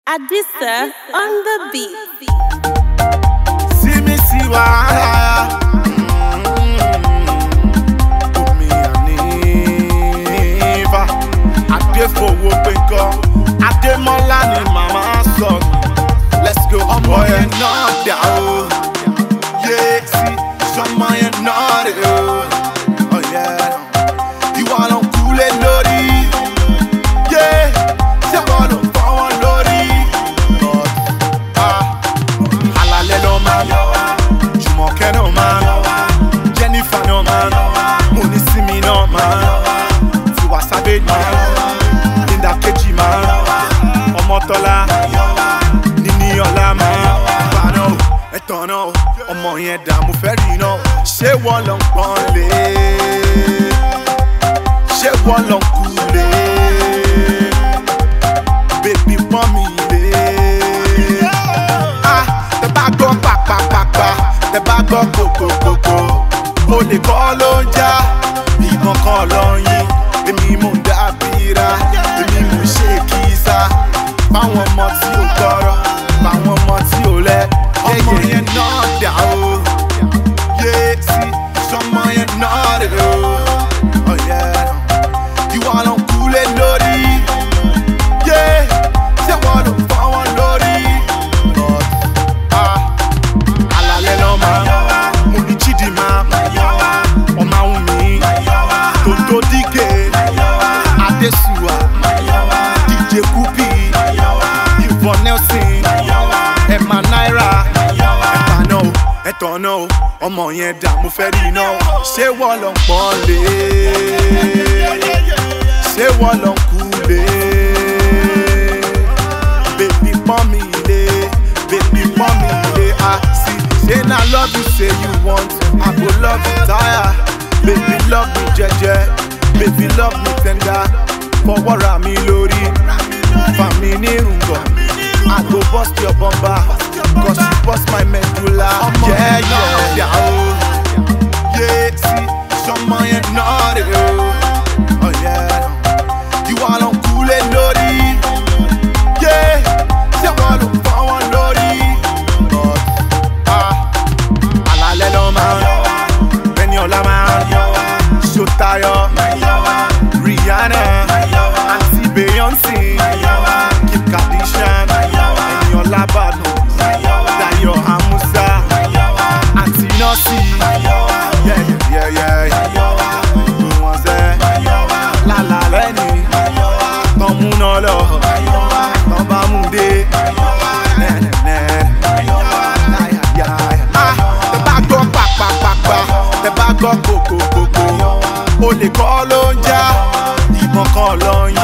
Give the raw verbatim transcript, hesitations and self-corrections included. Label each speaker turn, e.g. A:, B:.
A: Adisa on the beat.
B: See me see why. Omihanifa. Ade fowo peko. Ade mola ni mama son. Let's go, boy and not down. Yeah, see, some man not it. Oh yeah, you all on cool and lorry. Yeah, you all on power lorry. But ah, halale no man, Jumoke no man, Jennifer no man, Munisimi no man, Tiwa Savage man, Linda Keji man, Omotola, Nini Ola man. Ẹ̀tọ́nà ọmọ yẹn dààmú fẹ́ rí iná. Ṣé wọ́n lọ ń pọ́n lé? Ṣé wọ́n lọ ń kú lé? Bébí pọ́n mi lé. Ah, tẹ bá gbọ́ pàpàpàpà, tẹ bá gbọ́ kòkòkòkò. Olè kọ́ ló ń já, ìbọn kan lọ yín. Èmi mò ń dábìíra, èmi mò ń ṣe kìsà. Fáwọn ọmọ tí ò gbọ́rọ̀, fáwọn ọmọ tí ò lẹ́. Ọmọ yẹn náà dà o, yeah, see, sọmọ yẹn náà dà o, oh yeah, ìwà ló ń kúlẹ̀ lórí, yeah, ṣé wọ́n ló ń fọ́ wọn lórí, but ah, àlàlẹ́ lọ́ máa, mo ní Chidinma, ọmọ àwọn mi, Tonto Dike, Adesuwa, D J Kupi, Yvonne Nelson, Emma Naira. Ẹ̀tọ́nà ọmọ yẹn dà mo fẹ́ rí iná. Ṣé wọ́n lọ ń pọ́n lé? Ṣé wọ́n lọ ń kú lé? Bébí pọ́n mi lé, bébí pọ́n mi lé. Ah, see, say na love you say you want, I go love you tire. Baby love me jẹjẹ, baby love me tender. Fọwọ́ ra mi lórí, fà mí ní irùngbọ̀n. I go bust your bumper, cause you bust my medulla. Yeah, yeah, yeah, oh. Yeah, see, some man not it, oh. Oh yeah, you all on cool and lorry. Yeah, you all on power lorry. But ah, alale no man, Beniola man, Shotayo, Rihanna, Auntie Beyonce, Kim Kardashian. Labano, Dayo Amusa, Auntie Nossi, yeah, yeah, yeah, La La Leni, Tomunolo, Tobamude, the bag of papa, papa, the bag of coco, coco, Ole Colonja, Ibon Colon.